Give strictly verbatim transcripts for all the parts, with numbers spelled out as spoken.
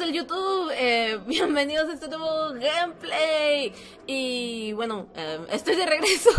del YouTube, eh, bienvenidos a este nuevo gameplay. Y bueno, eh, estoy de regreso.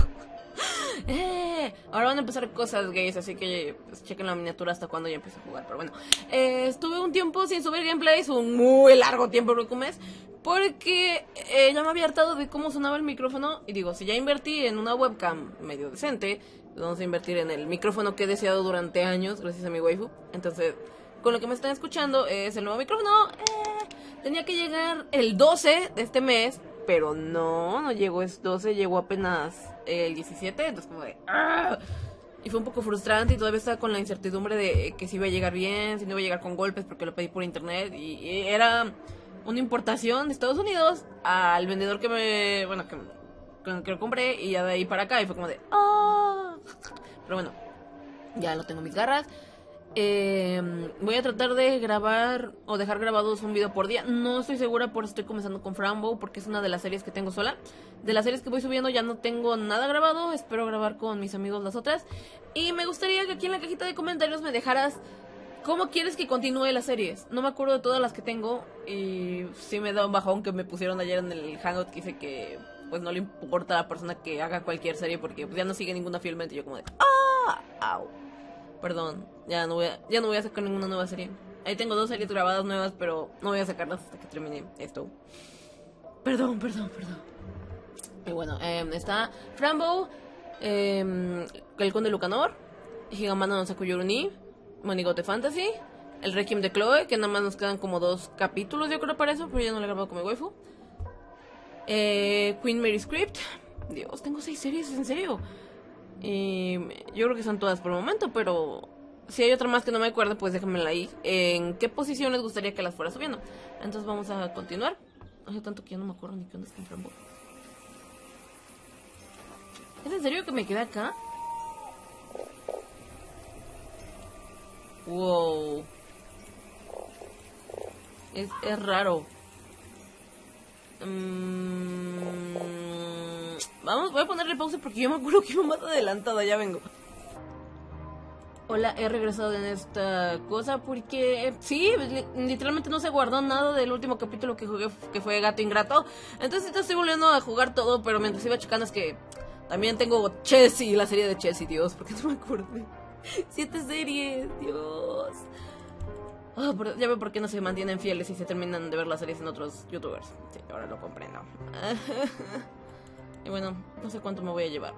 eh, ahora van a empezar cosas gays, así que pues, chequen la miniatura hasta cuando ya empiezo a jugar. Pero bueno, eh, estuve un tiempo sin subir gameplays, un muy largo tiempo, creo que un mes, porque eh, ya me había hartado de cómo sonaba el micrófono. Y digo, si ya invertí en una webcam medio decente, vamos a invertir en el micrófono que he deseado durante años, gracias a mi waifu. Entonces, con lo que me están escuchando es el nuevo micrófono. Eh, tenía que llegar el doce de este mes, pero no, no llegó el doce, llegó apenas el diecisiete, entonces como de... ¡ah! Y fue un poco frustrante y todavía estaba con la incertidumbre de que si iba a llegar bien, si no iba a llegar con golpes porque lo pedí por internet. Y, y era una importación de Estados Unidos al vendedor que me... bueno, que, con que lo compré, y ya de ahí para acá y fue como de... ¡ah! Pero bueno, ya lo tengo en mis garras. Eh, voy a tratar de grabar o dejar grabados un video por día. No estoy segura, por eso estoy comenzando con Frambo, porque es una de las series que tengo sola. De las series que voy subiendo ya no tengo nada grabado. Espero grabar con mis amigos las otras. Y me gustaría que aquí en la cajita de comentarios me dejaras cómo quieres que continúe las series. No me acuerdo de todas las que tengo, y sí me da un bajón que me pusieron ayer en el hangout que dice que pues no le importa a la persona que haga cualquier serie porque pues ya no sigue ninguna fielmente. Y yo como de ¡ah! ¡Au! Perdón, ya no voy a, ya no voy a sacar ninguna nueva serie. Ahí tengo dos series grabadas nuevas, pero no voy a sacarlas hasta que termine esto. Perdón, perdón, perdón. Y bueno, eh, está Frambo, eh, el Conde Lucanor, Higamano no Sakuyoruni, Monigote Fantasy, el Requiem de Chloe, que nada más nos quedan como dos capítulos, yo creo, para eso, pero ya no lo he grabado con mi waifu. Eh, Queen Mary Script. Dios, tengo seis series, en serio. Y yo creo que son todas por el momento, pero si hay otra más que no me acuerdo, pues déjenmela ahí. ¿En qué posición les gustaría que las fuera subiendo? Entonces vamos a continuar. Hace tanto que ya no me acuerdo ni qué onda es con Frambo. ¿Es en serio que me quedé acá? Wow. Es, es raro. Mmm... Vamos, voy a ponerle pausa porque yo me acuerdo que iba más adelantada, ya vengo. Hola, he regresado en esta cosa porque sí, literalmente no se guardó nada del último capítulo que jugué, que fue Gato Ingrato. Entonces estoy volviendo a jugar todo, pero mientras iba checando es que también tengo Chessy, la serie de Chessy, Dios, porque no me acuerdo. Siete series, Dios. Oh, por, ya veo por qué no se mantienen fieles y se terminan de ver las series en otros youtubers. Sí, ahora lo comprendo. Y bueno, no sé cuánto me voy a llevar.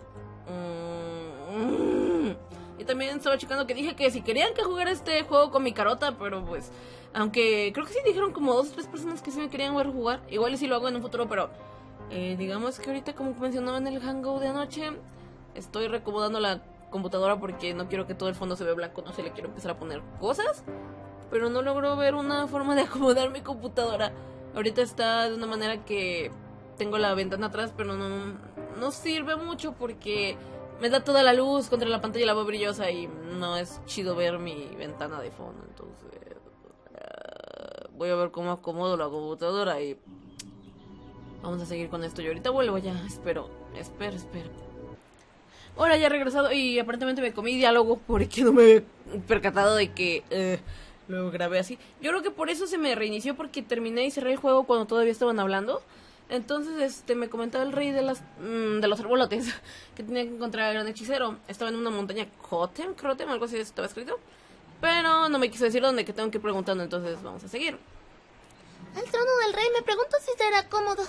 Mm. Y también estaba checando que dije que si querían que jugara este juego con mi carota, pero pues, aunque creo que sí dijeron como dos o tres personas que sí me querían ver jugar. Igual y si lo hago en un futuro, pero eh, digamos que ahorita, como mencionaba en el hangout de anoche, estoy reacomodando la computadora porque no quiero que todo el fondo se vea blanco. No sé, le quiero empezar a poner cosas, pero no logro ver una forma de acomodar mi computadora. Ahorita está de una manera que tengo la ventana atrás, pero no, no sirve mucho porque me da toda la luz contra la pantalla, la voz brillosa, y no es chido ver mi ventana de fondo. Entonces uh, voy a ver cómo acomodo la computadora y vamos a seguir con esto. Yo ahorita vuelvo ya, espero, espero, espero. Ahora ya he regresado y aparentemente me comí diálogo porque no me he percatado de que uh, lo grabé así. Yo creo que por eso se me reinició, porque terminé y cerré el juego cuando todavía estaban hablando. Entonces, este, me comentaba el rey de las mmm, de los arbolotes que tenía que encontrar al gran hechicero. Estaba en una montaña Kotem, Krotem, algo así estaba escrito. Pero no me quiso decir dónde, que tengo que ir preguntando, entonces vamos a seguir. El trono del rey, me pregunto si será cómodo.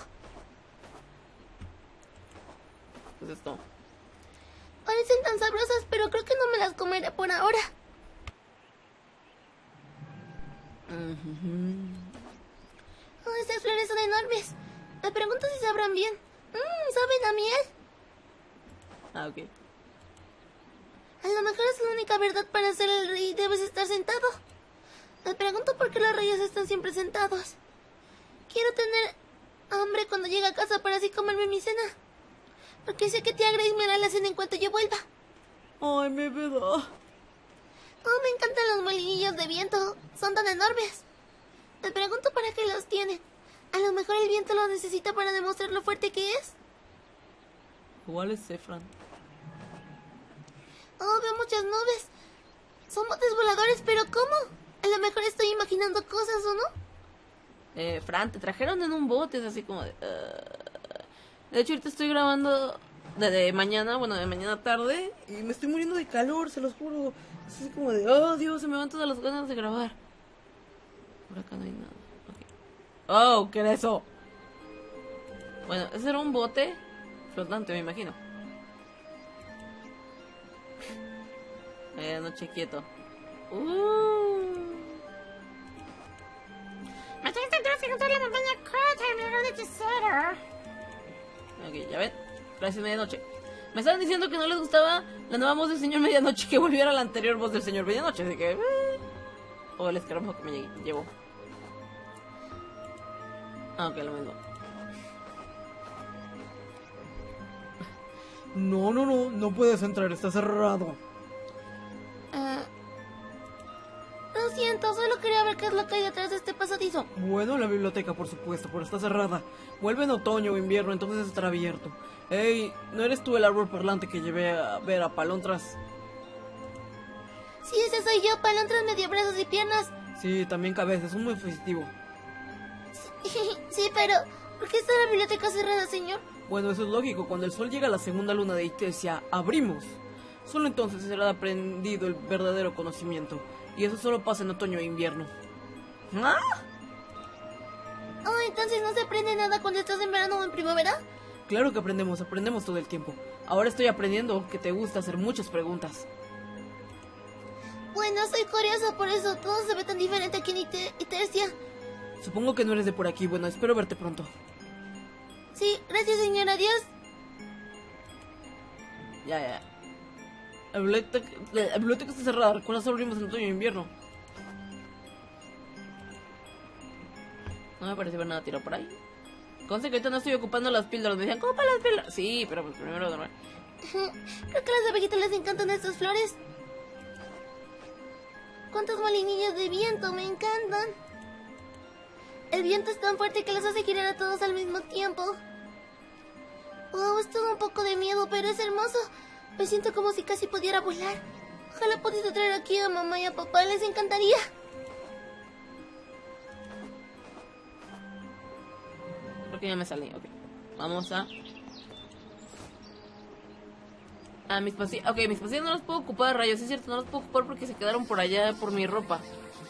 ¿Qué es esto? Parecen tan sabrosas, pero creo que no me las comeré por ahora. Uh-huh. Oh, estas flores son enormes. Me pregunto si sabrán bien. Mmm, ¿saben a miel? Ah, ok. A lo mejor es la única verdad para ser el rey. Debes estar sentado. Me pregunto por qué los reyes están siempre sentados. Quiero tener hambre cuando llegue a casa para así comerme mi cena. Porque sé que tía Grace me hará la cena en cuanto yo vuelva. Ay, mi vida. Oh, me encantan los molinillos de viento. Son tan enormes. Me pregunto para qué los tienen. A lo mejor el viento lo necesita para demostrar lo fuerte que es. ¿Cuál es Zefran? Oh, veo muchas nubes. Son botes voladores, pero ¿cómo? A lo mejor estoy imaginando cosas, ¿o no? Eh, Fran, te trajeron en un bote, es así como de... Uh... De hecho, ahorita estoy grabando de, de mañana, bueno, de mañana tarde, y me estoy muriendo de calor, se los juro. Es así como de, oh Dios, se me van todas las ganas de grabar. Por acá no hay nada. Okay. Oh, ¿qué era eso? Bueno, ese era un bote flotante, me imagino. Medianoche quieto. Uh. Me tienes que encontrar la montaña Crota en lugar de Tesoro. Ok, ya ven. Gracias, Medianoche. Me estaban diciendo que no les gustaba la nueva voz del señor Medianoche, que volviera a la anterior voz del señor Medianoche, así que... Eh. O el escaramujo que me llevó. Ah, ok, lo mismo. No, no, no, no puedes entrar, está cerrado. Uh, lo siento, solo quería ver qué es lo que hay detrás de este pasadizo. Bueno, la biblioteca, por supuesto, pero está cerrada. Vuelve en otoño o invierno, entonces estará abierto. Ey, ¿no eres tú el árbol parlante que llevé a ver a Palontras? Sí, ese soy yo, Palontras medio brazos y piernas. Sí, también cabezas, es muy positivo. Sí, sí, pero ¿por qué está la biblioteca cerrada, señor? Bueno, eso es lógico, cuando el sol llega a la segunda luna de Ictesia, abrimos. Solo entonces será aprendido el verdadero conocimiento. Y eso solo pasa en otoño e invierno. ¿Ah? Oh, entonces no se aprende nada cuando estás en verano o en primavera. Claro que aprendemos, aprendemos todo el tiempo. Ahora estoy aprendiendo que te gusta hacer muchas preguntas. Bueno, soy curiosa, por eso todo se ve tan diferente aquí en Ite- Itercia. Supongo que no eres de por aquí, bueno, espero verte pronto. Sí, gracias, señor, adiós. Ya, ya. La biblioteca, la biblioteca está cerrada, recuerda, solo abrimos en otoño e invierno. No me parece ver nada tirado por ahí. Conste que ahorita no estoy ocupando las píldoras. Me decían, ¿cómo para las píldoras? Sí, pero pues primero dormir. Creo que a las abejitas les encantan estas flores. ¿Cuántos molinillos de viento? Me encantan. El viento es tan fuerte que los hace girar a todos al mismo tiempo. Wow, es todo un poco de miedo, pero es hermoso. Me siento como si casi pudiera volar. Ojalá pudiera traer aquí a mamá y a papá, les encantaría. Creo que ya me salí, ok. Vamos a... A mis pasillos. Ok, mis pasillos no los puedo ocupar, rayos, es cierto, no los puedo ocupar porque se quedaron por allá por mi ropa.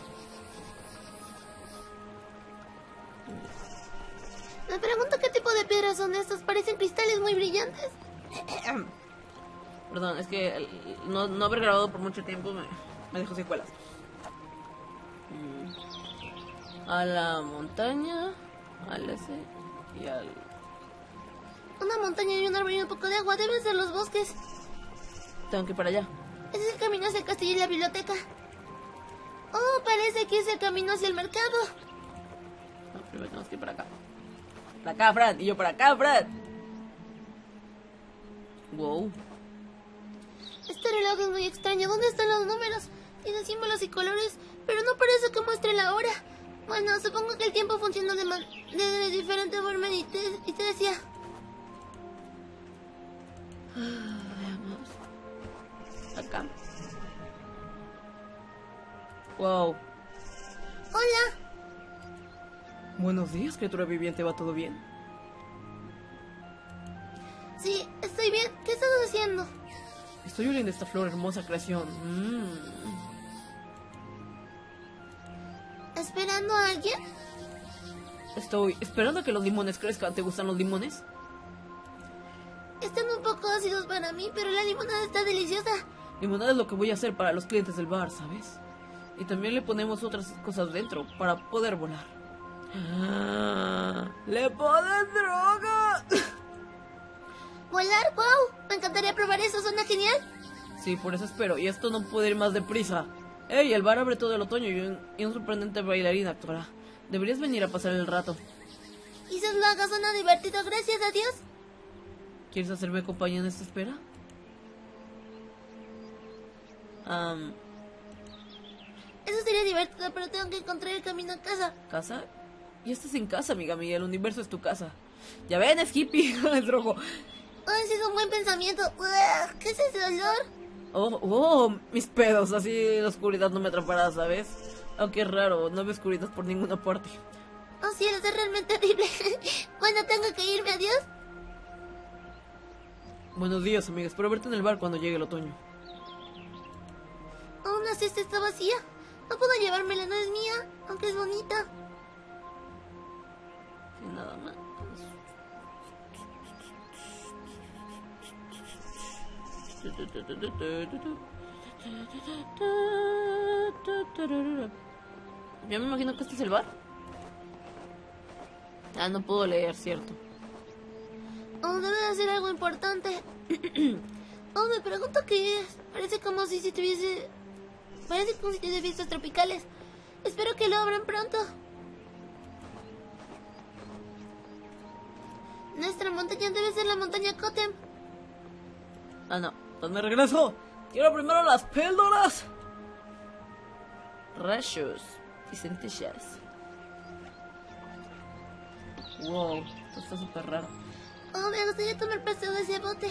Me pregunto qué tipo de piedras son estas, parecen cristales muy brillantes. Perdón, es que el- no, no haber grabado por mucho tiempo me, me dejó secuelas. Mm. A la montaña, al ese y al... Una montaña y un árbol y un poco de agua, deben ser los bosques. Tengo que ir para allá. Ese es el camino hacia el castillo y la biblioteca. Oh, parece que es el camino hacia el mercado. No, primero tenemos que ir para acá. Para acá, Fran, y yo para acá, Fran. Wow. Este reloj es muy extraño. ¿Dónde están los números? Tiene símbolos y colores, pero no parece que muestre la hora. Bueno, supongo que el tiempo funciona de, man- de, de diferente forma y te, y te decía. Veamos. Acá. Wow. Hola. Buenos días, criatura viviente, ¿va todo bien? Sí, estoy bien. ¿Qué estás haciendo? Estoy oliendo esta flor, hermosa creación. Mmm. ¿Esperando a alguien? Estoy esperando a que los limones crezcan. ¿Te gustan los limones? Están un poco ácidos para mí, pero la limonada está deliciosa. Limonada es lo que voy a hacer para los clientes del bar, ¿sabes? Y también le ponemos otras cosas dentro para poder volar. Ah, ¡le ponen droga! ¿Volar? ¡Wow! Me encantaría probar eso, suena genial. Sí, por eso espero. Y esto no puede ir más deprisa. ¡Ey! El bar abre todo el otoño y un, y un sorprendente bailarín actuará. Deberías venir a pasar el rato. Quizás lo haga, suena divertido, gracias a Dios. ¿Quieres hacerme compañía en esta espera? Um, Eso sería divertido, pero tengo que encontrar el camino a casa. ¿Casa? Ya estás en casa, amiga mía. El universo es tu casa. Ya ven, es hippie. Es rojo. Oh, ese es un buen pensamiento. Ugh, ¿qué es ese olor? Oh, oh, mis pedos. Así la oscuridad no me atrapará, ¿sabes? Aunque es raro, no veo oscuridad por ninguna parte. Oh cielos, es realmente terrible. Bueno, tengo que irme, adiós. Buenos días, amiga. Espero verte en el bar cuando llegue el otoño. Oh, una cesta está vacía. No puedo llevármela, no es mía, aunque es bonita. Y nada más. Yo me imagino que este es el bar. Ah, no puedo leer, cierto. Oh, debe de ser algo importante. Oh, me pregunto qué es. Parece como si se tuviese... Parece como si tuviese fiestas tropicales. Espero que lo abran pronto. Nuestra montaña debe ser la montaña Kotem. Ah, no. Pues me regreso. Quiero primero las píldoras. Rayos y centellas. Wow, esto está súper raro. Oh, me gustaría tomar prestado ese bote.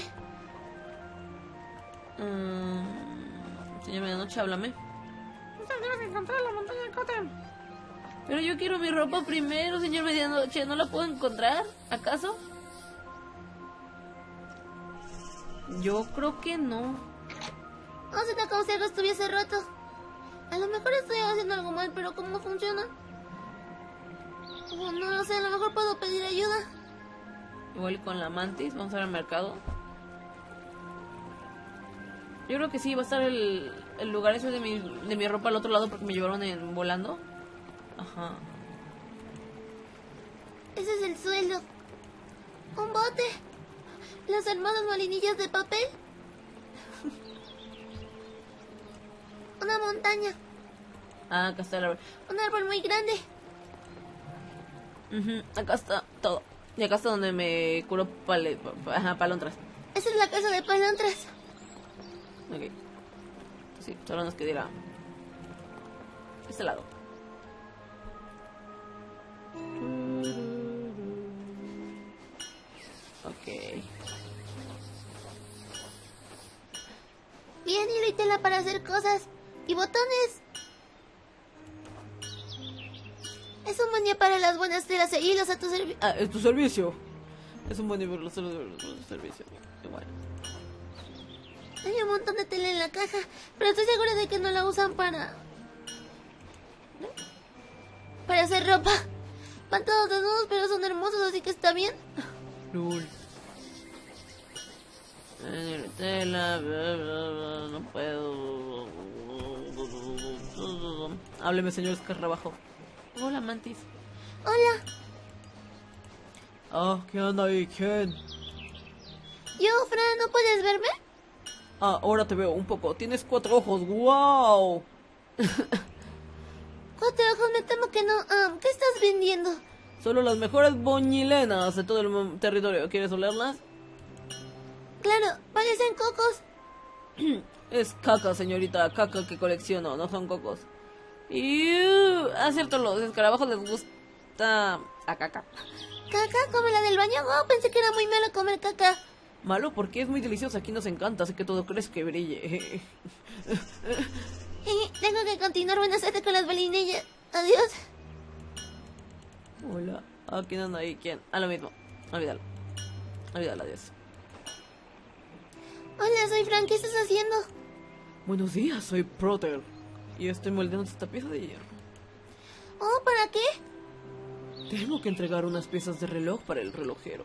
Mm, señor Medianoche, háblame. Tenemos que encontrar la montaña Kotem. Pero yo quiero mi ropa primero, señor Medianoche. ¿No la puedo encontrar? ¿Acaso? Yo creo que no. Oh, suena como si algo estuviese roto. A lo mejor estoy haciendo algo mal, pero ¿cómo funciona? Oh, no lo sé, a lo mejor puedo pedir ayuda. Igual con la mantis, vamos a ver al mercado. Yo creo que sí, va a estar el, el lugar ese de mi, de mi ropa al otro lado porque me llevaron en volando. Ajá. Ese es el suelo. Un bote. Las hermanas marinillas de papel. Una montaña. Ah, acá está el árbol. Un árbol muy grande. Ujú, acá está todo. Y acá está donde me curó pale, pa- ajá, palontras. Esa es la casa de Palontras. Ok. Sí, solo nos queda ir a este lado. Ok. Bien, hilo y tela para hacer cosas. Y botones. Es un buen día para las buenas telas e hilos a tu servicio. Ah, es tu servicio. Es un buen nivel de servicio. Igual. Hay un montón de tela en la caja, pero estoy segura de que no la usan para... Para hacer ropa. Van todos desnudos, pero son hermosos, así que está bien. Lul. Eh, Tela, bla, bla, bla, no puedo. Hábleme, señor Escarrabajo. Hola, mantis. Hola, Ah, ¿qué anda ahí? ¿Quién? yo, Fran, ¿no puedes verme? Ah, ahora te veo un poco. Tienes cuatro ojos. ¡Wow! Cuatro ojos, me temo que no. Ah, ¿qué estás vendiendo? Solo las mejores boñilenas de todo el mo- territorio. ¿Quieres olerlas? Claro, parecen cocos. Es caca, señorita. Caca que colecciono. No son cocos. Y... Ah, cierto, los escarabajos les gusta... la caca. ¿Caca? ¿Como la del baño? Oh, pensé que era muy malo comer caca. Malo porque es muy delicioso. Aquí nos encanta. Hace que todo crezca que brille. Tengo que continuar, buena suerte con las balinillas. Adiós. Hola. Ah, ¿quién anda ahí? ¿Quién? Ah, lo mismo. Olvídalo. Olvídalo, adiós. Hola, soy Fran, ¿qué estás haciendo? Buenos días, soy Proter. Y estoy moldeando esta pieza de hierro. Oh, ¿para qué? Tengo que entregar unas piezas de reloj para el relojero.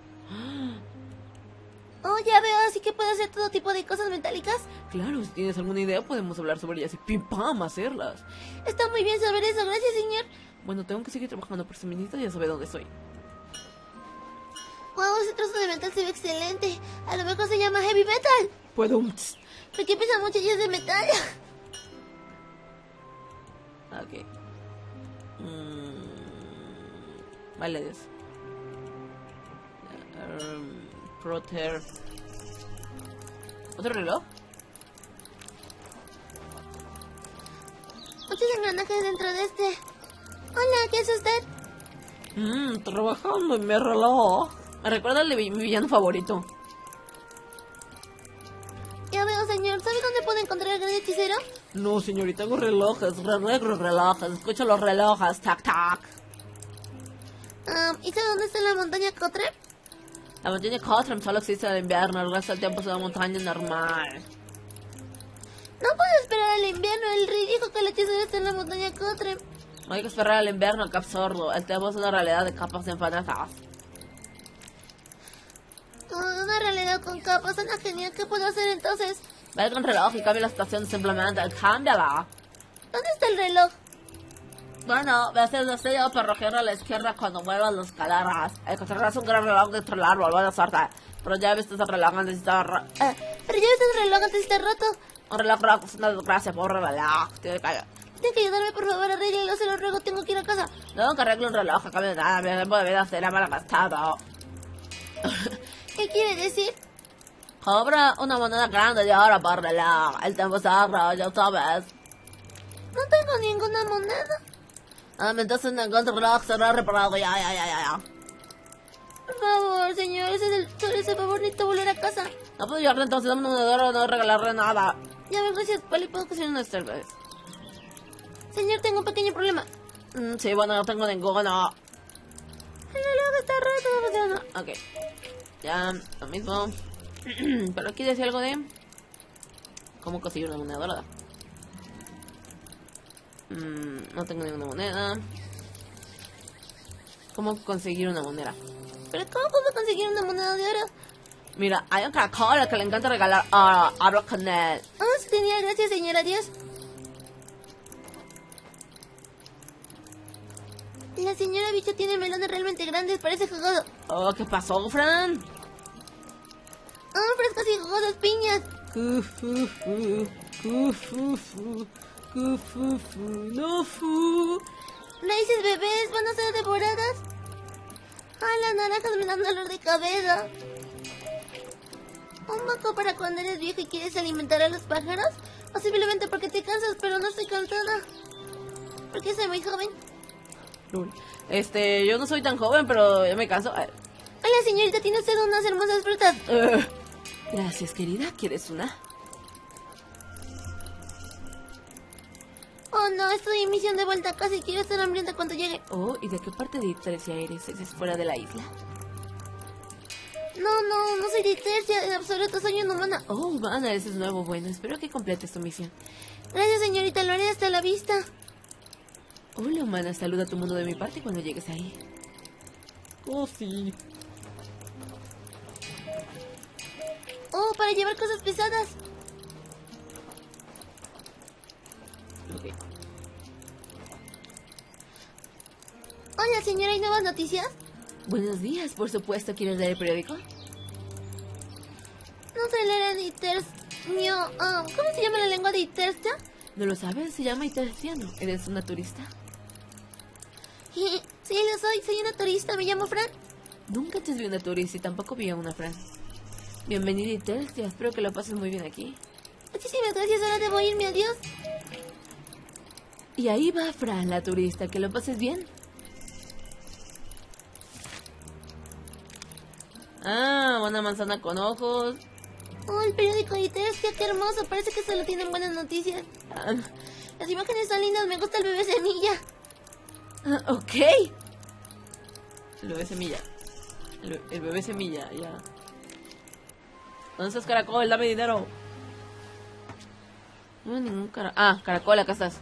Oh, ya veo, así que puedo hacer todo tipo de cosas metálicas. Claro, si tienes alguna idea podemos hablar sobre ellas y pim pam hacerlas. Está muy bien saber eso, gracias, señor. Bueno, tengo que seguir trabajando por si ministra ya sabe dónde estoy. Wow, ese trozo de metal se ve excelente. A lo mejor se llama heavy metal. Puedo... Porque pesa mucho y es de metal. Ok. Mm, vale, adiós. Um, Proter. ¿Otro reloj? Muchos engranajes dentro de este. Hola, ¿qué es usted? Mmm, trabajando en mi reloj. Me recuerda al de mi mi villano favorito. Ya veo, señor. ¿Sabe dónde puedo encontrar el gran hechicero? No, señorita, hago relojes, re- re- relojes. Escucha los relojes, tac, tac. Um, ¿Y sabes dónde está la montaña Cotrem? La montaña Cotrem solo existe en el invierno, el resto del tiempo es una montaña normal. No puedo esperar al invierno, el rey dijo que el hechicero está en la montaña Cotrem. No hay que esperar al invierno, qué absurdo. El tiempo es una realidad de capas infinitas. Oh, una realidad con capas, suena genial, ¿qué puedo hacer entonces? Ve con reloj y cambia la estación simplemente, cámbiala. ¿Dónde está el reloj? Bueno, ves el destello parroquial a la izquierda cuando muevas las escaleras. Encontrarás un gran reloj dentro del árbol, buena suerte. Pero ya viste ese reloj antes de estar... ro- Eh, pero ya viste el reloj antes de estar roto. Un reloj rojo es una desgracia, pobre reloj. Tiene que... Tiene que ayudarme, por favor, arréglalo, se lo ruego, tengo que ir a casa. No, que arregle un reloj a cambio de nada, mi tiempo de vida será mal gastado. ¿Qué quiere decir? Cobra una moneda grande de oro por reloj. El tiempo es oro, ya sabes. No tengo ninguna moneda. Ah, entonces ningún reloj será reparado, ya, ya, ya, ya, ya. Por favor, señor, ese es el, solo ese favor, necesito volver a casa. No puedo llevarle entonces, dame una moneda de oro, no regalarle nada. Ya ven, gracias, Pali, puedo Cocina una cerveza. Señor, tengo un pequeño problema. Mm, sí, bueno, no tengo ninguno. El reloj está roto, no funciona. Ok. Ya, lo mismo. Pero aquí decía algo de... ¿Cómo conseguir una moneda dorada? Mm, no tengo ninguna moneda. ¿Cómo conseguir una moneda? ¿Pero cómo puedo conseguir una moneda de oro? Mira, hay un caracol al que le encanta regalar oro. Hablo con él. Oh, sí, genial, gracias, señor, adiós. La señora bicho tiene melones realmente grandes, parece jugoso. Oh, ¿qué pasó, Fran? Oh, frescas y jugosas piñas. Cufufu, cufufu, cufufu, no fu. Raíces bebés van a ser devoradas. Ah, las naranjas me dan dolor de cabeza. ¿Un banco para cuando eres viejo y quieres alimentar a los pájaros? O simplemente porque te cansas, pero no estoy cansada. Porque soy muy joven. Este, yo no soy tan joven, pero ya me canso. Eh, Hola, señorita, ¿tiene usted unas hermosas frutas? eh, Gracias, querida. ¿Quieres una? Oh, no, estoy en misión de vuelta a casa y quiero estar hambrienta cuando llegue. Oh, ¿y de qué parte de Iptresia eres? ¿Es fuera de la isla? No, no, no soy de Tercia, en absoluto, soy una humana. Oh, humana, ese es nuevo. Bueno, espero que completes tu misión. Gracias, señorita, lo haré hasta la vista. Hola, humana. Saluda a tu mundo de mi parte cuando llegues ahí. Oh, sí. Oh, para llevar cosas pesadas. Ok. Hola, señora, ¿hay nuevas noticias? Buenos días, por supuesto. ¿Quieres leer el periódico? No sé leer en Itercia. Ah, ¿cómo se llama la lengua de Itercia? ¿No lo sabes? Se llama Iterciano. ¿Eres una turista? Sí, lo soy, soy una turista, me llamo Fran. Nunca te vi una turista y tampoco vi a una Fran. Bienvenida a Itercia. Espero que lo pases muy bien aquí. Muchísimas gracias, ahora debo irme, adiós. Y ahí va Fran, la turista. Que lo pases bien. Ah, una manzana con ojos. Oh, el periódico de Itercia, qué hermoso, parece que solo tienen buenas noticias. Ah, Las imágenes son lindas, me gusta el bebé semilla. ah, ok. El bebé semilla. El, el bebé semilla, ya. ¿Dónde estás, caracol? Dame dinero. No hay ningún caracol. Ah, caracol, acá estás.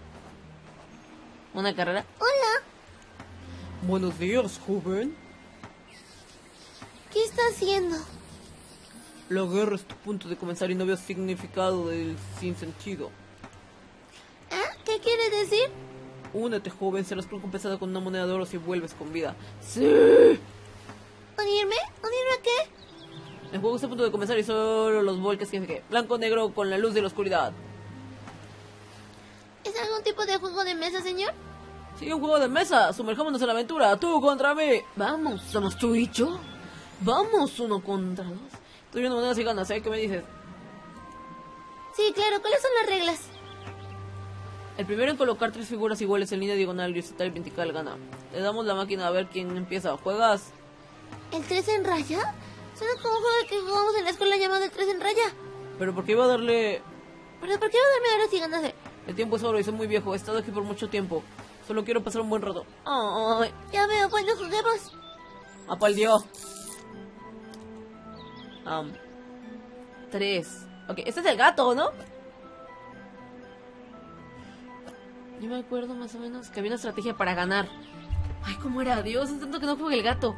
¿Una carrera? Hola, Buenos días, joven. ¿qué está haciendo? La guerra está a punto de comenzar y no veo significado del sinsentido. ¿Ah? ¿Qué quiere decir? Únete, joven, serás recompensado con una moneda de oro si vuelves con vida. ¡Sí! ¿Unirme? ¿Unirme a qué? El juego está a punto de comenzar y solo los volques que que blanco negro con la luz de la oscuridad. ¿Es algún tipo de juego de mesa, señor? Sí, un juego de mesa. Sumerjámonos en la aventura. Tú contra mí. Vamos, somos tú y yo. Vamos, uno contra dos. Estoy viendo monedas y ganas, ¿eh? ¿Qué me dices? Sí, claro, ¿cuáles son las reglas? El primero en colocar tres figuras iguales en línea diagonal y horizontal y vertical gana. Le damos la máquina a ver quién empieza. ¿Juegas? ¿El tres en raya? Suena como un juego que jugamos en la escuela llamado el tres en raya. Pero porque iba a darle... ¿Pero por qué va a darme ahora si ganase? El tiempo es oro y soy muy viejo. He estado aquí por mucho tiempo. Solo quiero pasar un buen rato. Ay, Ya veo, bueno, juguemos. ¡Apal Dios! um, tres. Ok, este es el gato, ¿no? Yo me acuerdo más o menos que había una estrategia para ganar. Ay, ¿cómo era? Dios, es tanto que no juegue el gato.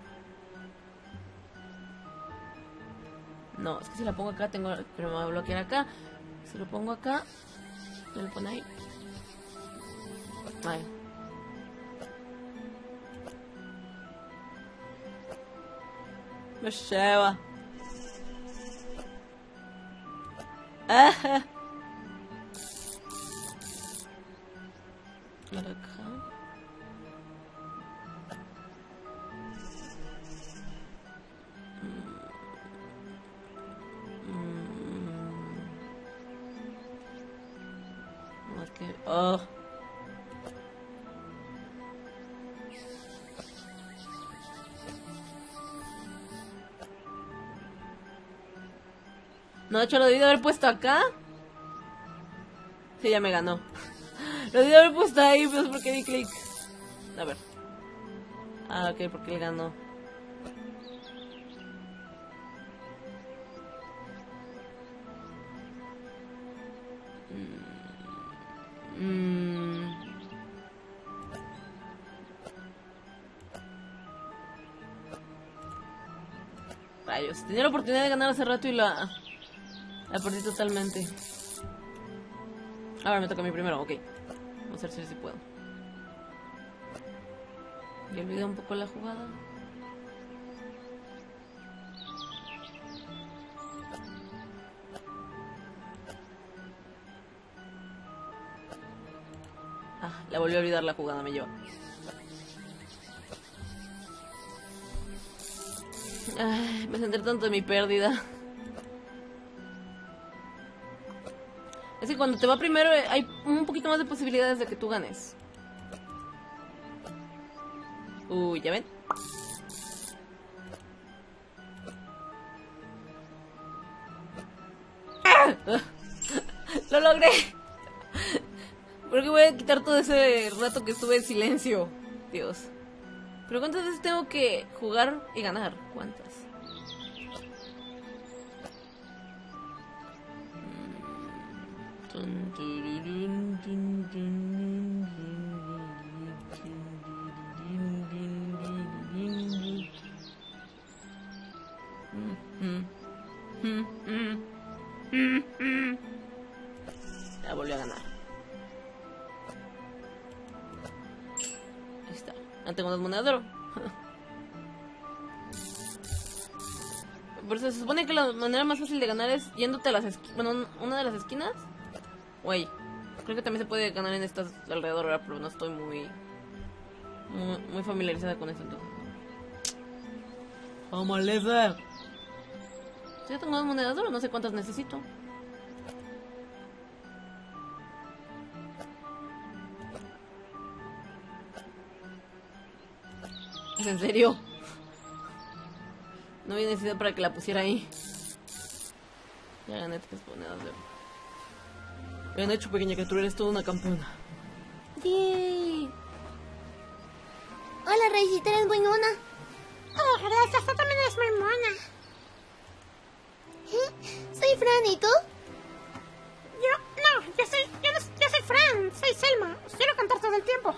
No, es que si la pongo acá tengo... Pero me va a bloquear acá. Si lo pongo acá... ¿Me lo pone ahí? Ay. Me lleva. Ajá. Para acá. No, es que... Oh. No, de hecho lo debí de haber puesto acá. Sí, ya me ganó. Lo debí de haber puesto ahí, pero es porque di clic. A ver. Ah, ok, porque él ganó. Mm. Rayos, tenía la oportunidad de ganar hace rato y la... La perdí totalmente. Ahora me toca a mí primero, ok. Vamos a ver si puedo. Y olvidé un poco la jugada. Ah, la volví a olvidar la jugada, me lleva. Ay, me centré tanto en mi pérdida. Es que cuando te va primero hay un poquito más de posibilidades de que tú ganes. Uy, ¿ya ven? ¡Ah! ¡Lo logré! ¿Por qué voy a quitar todo ese rato que estuve en silencio? Dios. ¿Pero cuántas veces tengo que jugar y ganar? ¿Cuántas? Ya volví a ganar. Ahí está. Ya tengo unas monedas de oro. Por eso se supone que la manera más fácil de ganar es yéndote a las esquinas. Bueno, una de las esquinas. Güey, creo que también se puede ganar en estas alrededor, ¿verdad? Pero no estoy muy, muy, muy familiarizada con eso entonces. ¡Oh, maleza! Si ya tengo dos monedas de oro, no sé cuántas necesito. ¿Es en serio? No había necesidad para que la pusiera ahí. Ya gané tres monedas de oro. Bien hecho, pequeña criatura, eres toda una campeona. Sí. Hola, Reycita, eres muy mona. Oh, gracias, tú también eres muy mona. ¿Eh? Soy Fran, ¿y tú? Yo, no, yo soy, yo, no, yo soy Fran, soy Selma. Quiero cantar todo el tiempo.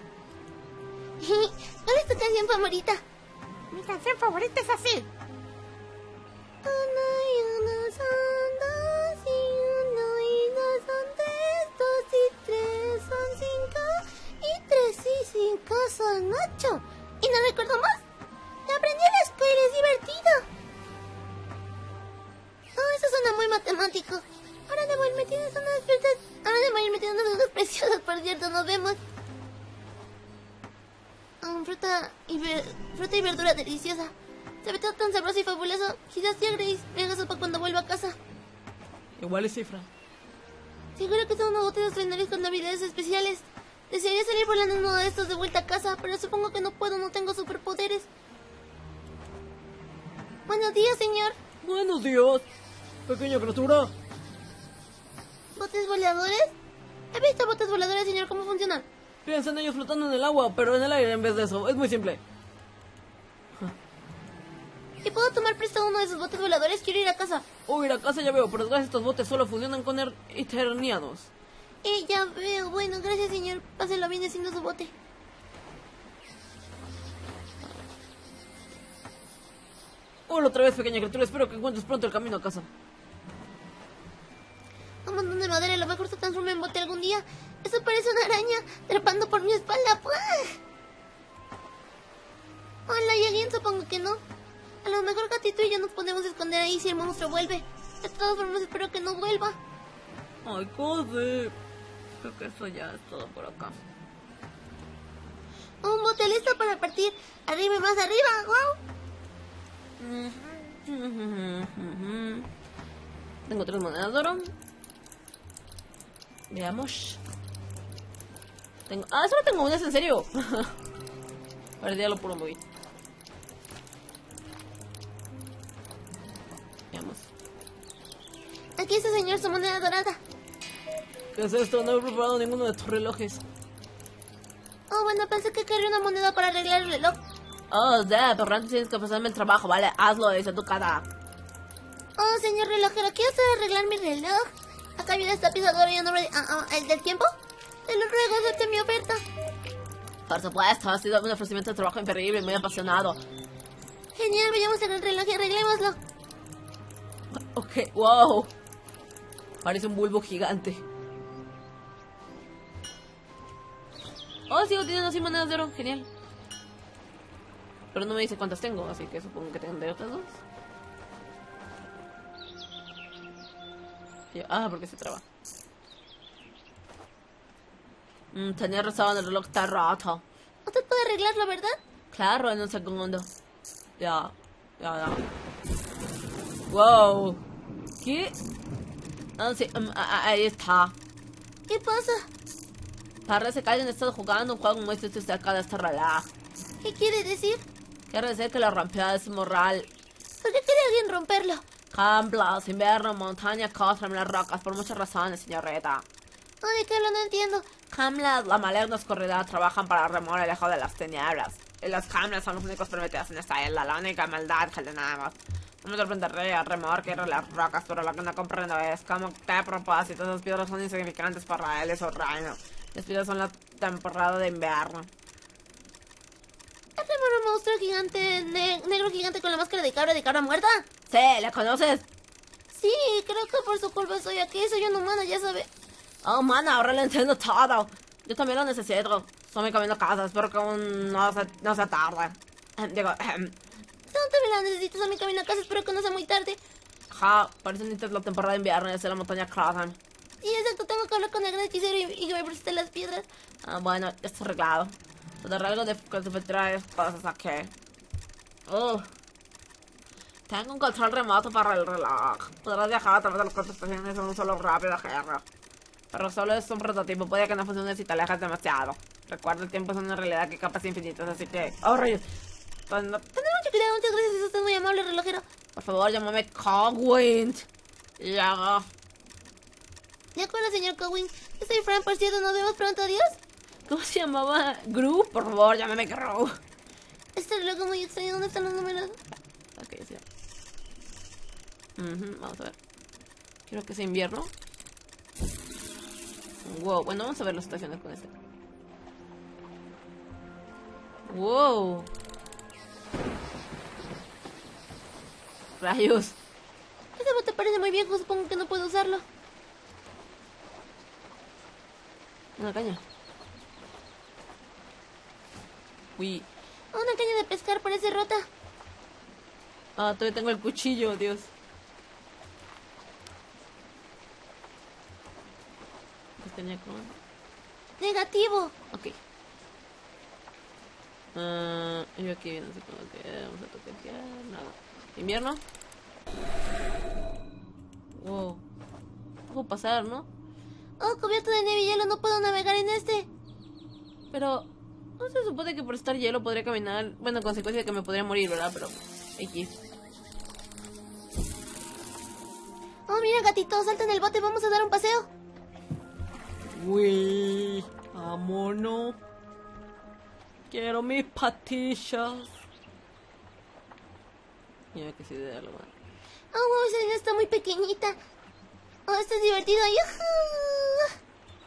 ¿Cuál es tu canción favorita? Mi canción favorita es así. Uno y uno son dos y uno y dos son tres, dos y tres son cinco y tres y cinco son ocho. ¿Y no recuerdo más? Lo aprendí en la escuela, es divertido. Oh, eso suena muy matemático. Ahora debo irme, tienes unas frutas. Ahora debo irme, tienes unas frutas preciosas, por cierto, nos vemos. Um, fruta, y ver, fruta y verdura deliciosa. Se ve todo tan sabroso y fabuloso. Quizás sí, Grace, me haga sopa cuando vuelva a casa. Igual es cifra. Seguro que son unos botes extraordinarios con habilidades especiales. Desearía salir volando en uno de estos de vuelta a casa, pero supongo que no puedo, no tengo superpoderes. Buenos días, señor. Buenos días, pequeña criatura. ¿Botes voladores? He visto botes voladores, señor. ¿Cómo funcionan? Piensa en ellos flotando en el agua, pero en el aire en vez de eso. Es muy simple. ¿Y puedo tomar prestado uno de esos botes voladores? Quiero ir a casa. Oh, ir a casa ya veo, pero desgracia estos botes solo funcionan con er eternianos. Eh, ya veo. Bueno, gracias, señor. Páselo bien haciendo su bote. Hola otra vez, pequeña criatura. Espero que encuentres pronto el camino a casa. Un montón de madera. A lo mejor se transforma en bote algún día. Eso parece una araña trepando por mi espalda. Hola, ¿y alguien? Supongo que no. A lo mejor Gatito y yo nos podemos esconder ahí si el monstruo vuelve. De todas formas, espero que no vuelva. Ay, Code. Creo que eso ya es todo por acá. Un bote listo para partir. Arriba y más arriba. ¡Wow! Tengo tres monedas de oro. Veamos. Tengo... Ah, solo tengo unas, en serio. Perdí lo puro móvil. Veamos. Aquí está, señor, su moneda dorada. ¿Qué es esto? No he preparado ninguno de tus relojes. Oh, bueno, pensé que quería una moneda para arreglar el reloj. Oh, ya, pero antes tienes que pasarme el trabajo, ¿vale? Hazlo, dice tu cara. Oh, señor relojero, ¿quiere usted arreglar mi reloj? Acá viene esta pieza de oro y en nombre de... Ah, ah, ¿el del tiempo? Te lo ruego, acepte mi oferta. Por supuesto, ha sido un ofrecimiento de trabajo increíble y muy apasionado. Genial, vayamos en el reloj y arreglémoslo. Ok, wow. Parece un bulbo gigante. Oh, sigo teniendo así monedas de oro, genial. Pero no me dice cuántas tengo, así que supongo que tendré otras dos. Ah, porque se traba. Mm, tenía razón, el reloj está roto. Usted puede arreglarlo, ¿verdad? Claro, en un segundo. Ya, ya, ya. Wow. ¿Qué? Ah, sí, um, ahí está. ¿Qué pasa? Parece que alguien ha estado jugando un juego muy triste cerca de este reloj. ¿Qué quiere decir? Quiere decir que lo rompió, es moral. ¿Por qué quiere alguien romperlo? Campos, invierno, montaña, cosas, las rocas, por muchas razones, señorita. Oh, ¿de qué hablo? No entiendo. Hamlet, la maligna oscuridad, trabajan para remover el eje de las tinieblas. Y los Hamlets son los únicos permitidos en esta isla, la única maldad que tenemos. No me sorprendería remor que las rocas, pero lo que no comprendo es cómo qué propósito esas piedras son insignificantes para él y su reino. Las piedras son la temporada de invierno. ¿Es remor un monstruo gigante, ne negro gigante con la máscara de cabra de cabra muerta? Sí, ¿la conoces? Sí, creo que por su culpa estoy aquí. Soy una humana, ya sabe. Oh, man, ahora lo entiendo todo. Yo también lo necesito. Estoy mi camino a casa. Espero que aún no se, no se tarde. Eh, digo, eh, ¿Dónde me la necesito? Soy mi camino a casa. Espero que no sea muy tarde. ja, parece que necesitas la temporada de invierno y hacer la montaña Crossman. Sí, exacto. Tengo que hablar con el gran hechicero y, y que me preste las piedras. Ah, bueno, ya está arreglado. Te arreglo de que te traes cosas aquí. Oh. Tengo un control remoto para el reloj. Podrás viajar a través de las contestaciones en un solo rápido guerra. Pero solo es un prototipo, puede que no funcione si te alejas demasiado. Recuerda, el tiempo es una realidad que capas infinitas, así que... ¡Oh, rayos! Pues no... Tendré mucho cuidado, muchas gracias. Usted es muy amable, relojero. Por favor, llámame Cogwind. Ya. De acuerdo, señor Cowin. Yo soy Fran, por cierto. Nos vemos pronto. Adiós. ¿Cómo se llamaba? ¿Gru? Por favor, llámame Gru. Este reloj es muy extraño. ¿Dónde están los números? Ok, sí. Uh-huh, vamos a ver. Quiero que sea invierno. Wow, bueno, vamos a ver las estaciones con este. Wow. Rayos. Ese bote parece muy viejo. Supongo que no puedo usarlo. Una caña. Uy. Una caña de pescar parece rota. Ah, todavía tengo el cuchillo, Dios. Tenía como... Negativo. Ok. Uh, yo aquí no sé cómo que vamos a tocar nada. ¿Invierno? Wow. Puedo pasar, ¿no? Oh, cubierto de nieve y hielo. No puedo navegar en este. Pero... no se supone que por estar hielo podría caminar. Bueno, consecuencia de que me podría morir, ¿verdad? Pero... X. Oh, mira, gatito. Salta en el bote. Vamos a dar un paseo. Uy. Vámonos. Quiero mis patillas. Mira que sí de algo. Oh, wow, esa niña está muy pequeñita. Oh, esto es divertido. ¡Yujú!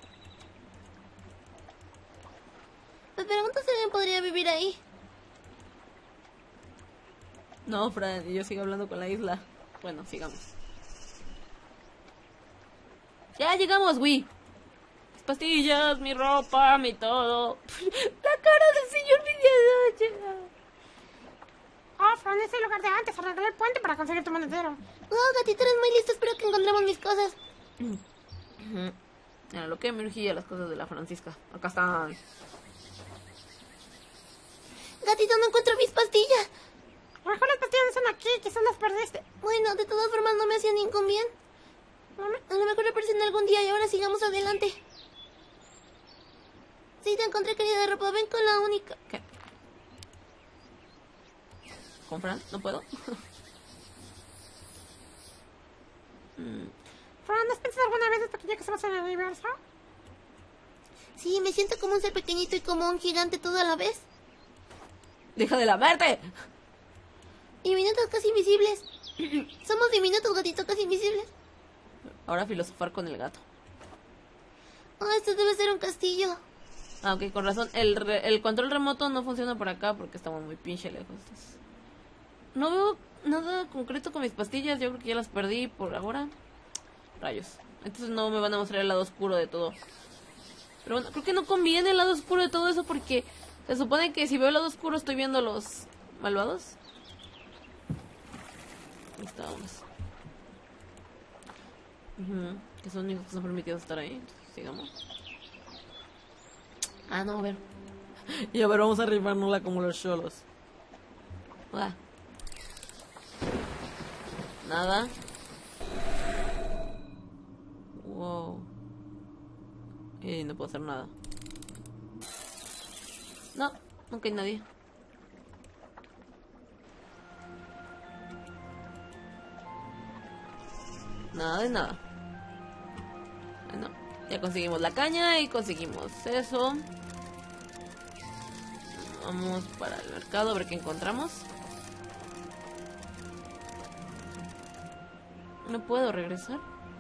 Me pregunto si alguien podría vivir ahí. No, Fran, y yo sigo hablando con la isla. Bueno, sigamos. Ya llegamos, Wii. Mis pastillas, mi ropa, mi todo. La cara del señor Medianoche. Oh, Fran, es el lugar de antes. Arreglar el puente para conseguir tu monedero. Oh, gatito, eres muy listo. Espero que encontremos mis cosas. Mira, lo que me urgía las cosas de la Francisca. Acá están. Gatito, no encuentro mis pastillas. A lo mejor las pastillas no están aquí, quizás las perdiste. Bueno, de todas formas no me hacía ningún bien. A lo mejor aparecen algún día y ahora sigamos adelante. Sí, te encontré, querida ropa. Ven con la única. ¿Qué? ¿Con Fran? ¿No puedo? mm. Fran, ¿has pensado alguna vez hasta que ya que estamos en el universo? Sí, me siento como un ser pequeñito y como un gigante todo a la vez. ¡Deja de lamerte! Diminutos casi invisibles. Somos diminutos, gatito, casi invisibles. Ahora filosofar con el gato. Oh, esto debe ser un castillo. Ah, ok, con razón. El, re- el control remoto no funciona por acá porque estamos muy pinche lejos. Entonces, no veo nada concreto con mis pastillas. Yo creo que ya las perdí por ahora. Rayos. Entonces no me van a mostrar el lado oscuro de todo. Pero bueno, creo que no conviene el lado oscuro de todo eso porque se supone que si veo el lado oscuro estoy viendo a los malvados. Ahí estábamos. Ujú, que son únicos que son permitidos estar ahí. Entonces, sigamos. Ah, no, a ver. Y a ver, vamos a arribárnosla como los cholos. Ah. Nada. Wow. Y no puedo hacer nada. No, nunca hay nadie. Nada de nada. Bueno, ya conseguimos la caña y conseguimos eso. Vamos para el mercado a ver qué encontramos. No puedo regresar.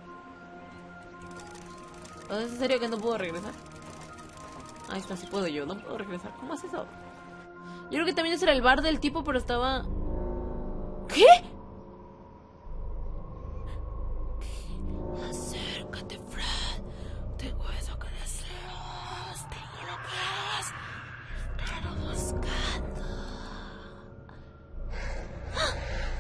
¿Es en serio que no puedo regresar? Ahí está, sí puedo yo, no puedo regresar. ¿Cómo es eso? Yo creo que también ese era el bar del tipo, pero estaba... ¿Qué? Acércate, Fred. Tengo eso que deseas. Tengo lo que has estado buscando. ¡Ah!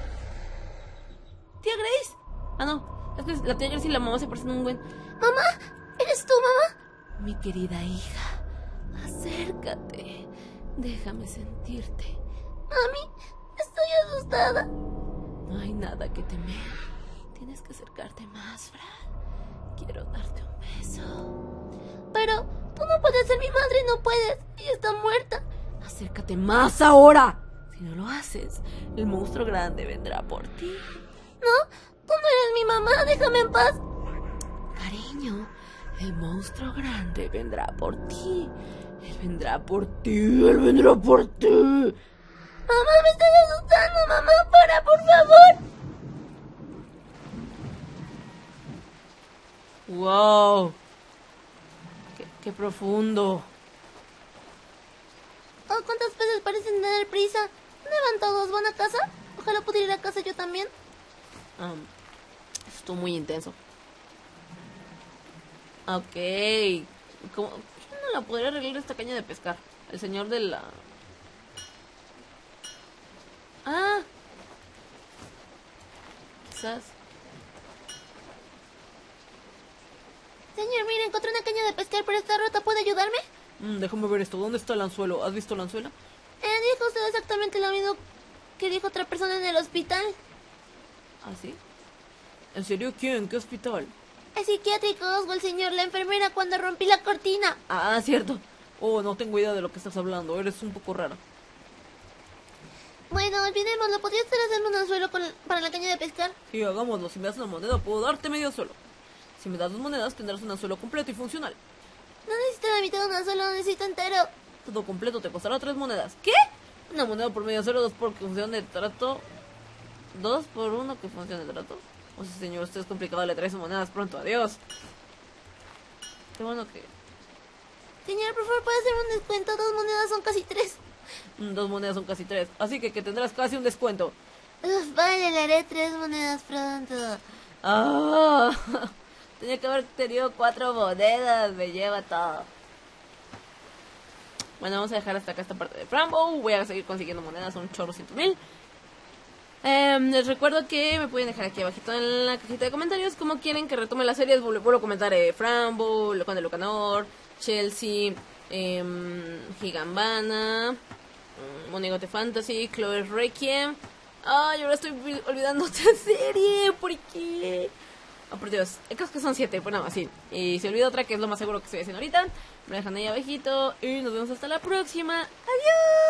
¿Tía Grace? Ah, no. Es que la tía Grace y la mamá se parecen un buen... ¿Mamá? ¿Eres tú, mamá? Mi querida hija, acércate. Déjame sentirte. Mami, estoy asustada. No hay nada que temer. Tienes que acercarte más, Fran. Quiero darte un beso. Pero tú no puedes ser mi madre, no puedes. Ella está muerta. Acércate más ahora. Si no lo haces, el monstruo grande vendrá por ti. No, tú no eres mi mamá, déjame en paz. Cariño, el monstruo grande vendrá por ti. Él vendrá por ti, él vendrá por ti. Mamá, me estás asustando, mamá, para, por favor. Wow. Qué, qué profundo. Oh, ¿cuántas veces parecen tener prisa? ¿Dónde van todos? ¿Van a casa? Ojalá pudiera ir a casa yo también. Um, estuvo muy intenso. Ok. ¿Cómo, ¿Quién no la podría arreglar esta caña de pescar? El señor de la... Ah. Quizás. Señor, mire, encontré una caña de pescar, pero está rota. ¿Puede ayudarme? Mm, déjame ver esto. ¿Dónde está el anzuelo? ¿Has visto el anzuelo? Eh, dijo usted exactamente lo mismo que dijo otra persona en el hospital. ¿Ah, sí? ¿En serio quién? ¿Qué hospital? El psiquiátrico Oswald, señor, la enfermera cuando rompí la cortina. Ah, cierto. Oh, no tengo idea de lo que estás hablando. Eres un poco raro. Bueno, olvidémoslo. ¿Podría usted hacerme un anzuelo con, para la caña de pescar? Sí, hagámoslo. Si me das una moneda, puedo darte medio anzuelo. Si me das dos monedas, tendrás un anzuelo completo y funcional. No necesito necesito la mitad de una sola, lo necesito entero. Todo completo te costará tres monedas. ¿Qué? Una moneda por medio cero, dos por función de trato. Dos por uno que función de trato. O sea, señor, usted es complicado, le trae sus monedas pronto, adiós. Qué bueno que... Señor, por favor, ¿puede hacerme un descuento? Dos monedas son casi tres. Mm, Dos monedas son casi tres, así que, que tendrás casi un descuento. Uf, vale, le haré tres monedas pronto. Ah, tenía que haber tenido cuatro monedas, me lleva todo. Bueno, vamos a dejar hasta acá esta parte de Frambo. Voy a seguir consiguiendo monedas, son chorrocientos mil. Eh, les recuerdo que me pueden dejar aquí abajito en la cajita de comentarios cómo quieren que retome las series. Vuelvo vuelvo a comentar eh, Frambo, Locan de Lucanor, Chelsea, eh, Higambana, mm, Monigote Fantasy, Chloe Requiem. Ay, ahora estoy olvidando otra serie. ¿Por qué? Oh, por Dios. Creo que son siete. Bueno, así. Y si olvido otra, que es lo más seguro que estoy haciendo ahorita, me dejan ahí abajito. Y nos vemos hasta la próxima. Adiós.